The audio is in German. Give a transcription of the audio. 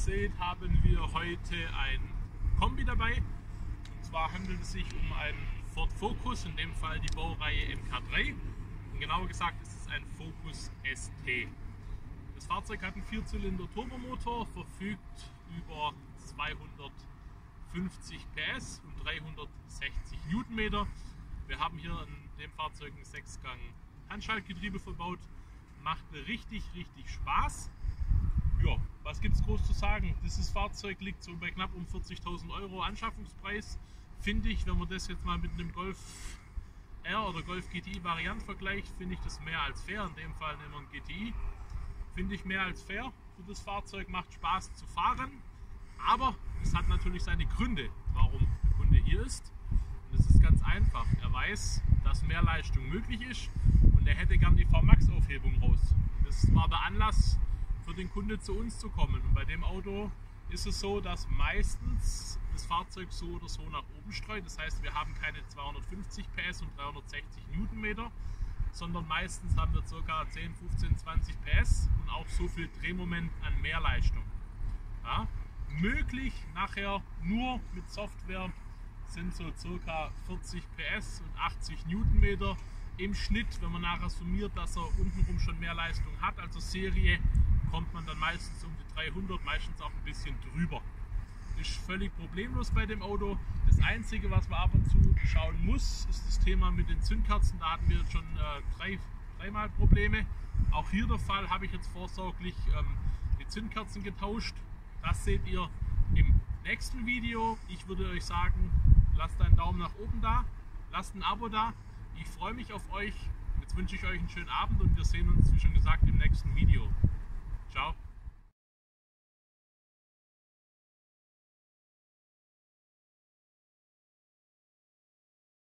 seht, haben wir heute ein Kombi dabei. Und zwar handelt es sich um einen Ford Focus, in dem Fall die Baureihe MK3. Und genauer gesagt ist es ein Focus ST. Das Fahrzeug hat einen 4-Zylinder Turbomotor, verfügt über 250 PS und 360 Newtonmeter. Wir haben hier in dem Fahrzeug ein 6-Gang Handschaltgetriebe verbaut. Macht richtig Spaß. Ja, was gibt es groß zu sagen? Dieses Fahrzeug liegt so bei knapp um 40.000 Euro Anschaffungspreis. Finde ich, wenn man das jetzt mal mit einem Golf R oder Golf GTI Variant vergleicht, finde ich das mehr als fair. In dem Fall nehmen wir einen GTI. Finde ich mehr als fair für das Fahrzeug, macht Spaß zu fahren. Aber es hat natürlich seine Gründe, warum der Kunde hier ist. Und es ist ganz einfach. Er weiß, dass mehr Leistung möglich ist und er hätte gern die VMAX-Aufhebung raus. Das war der Anlass für den Kunde zu uns zu kommen. Und bei dem Auto ist es so, dass meistens das Fahrzeug so oder so nach oben streut. Das heißt, wir haben keine 250 PS und 360 Newtonmeter, sondern meistens haben wir ca. 10, 15, 20 PS und auch so viel Drehmoment an Mehrleistung. Ja? Möglich nachher nur mit Software sind so ca. 40 PS und 80 Newtonmeter im Schnitt. Wenn man nachher summiert, dass er untenrum schon mehr Leistung hat, also Serie, kommt man dann meistens um die 300, meistens auch ein bisschen drüber. Ist völlig problemlos bei dem Auto. Das Einzige, was man ab und zu schauen muss, ist das Thema mit den Zündkerzen. Da hatten wir jetzt schon dreimal Probleme. Auch hier der Fall, habe ich jetzt vorsorglich die Zündkerzen getauscht. Das seht ihr im nächsten Video. Ich würde euch sagen, lasst einen Daumen nach oben da, lasst ein Abo da. Ich freue mich auf euch. Jetzt wünsche ich euch einen schönen Abend und wir sehen uns, wie schon gesagt, im nächsten Video. Ciao.